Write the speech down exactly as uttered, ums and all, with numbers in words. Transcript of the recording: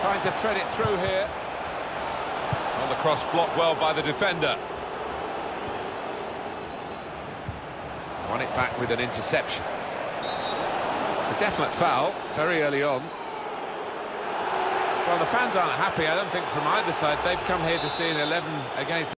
Trying to thread it through here. Well, the cross blocked well by the defender. Won it back with an interception. A definite foul very early on. Well, the fans aren't happy, I don't think, from either side. They've come here to see an eleven against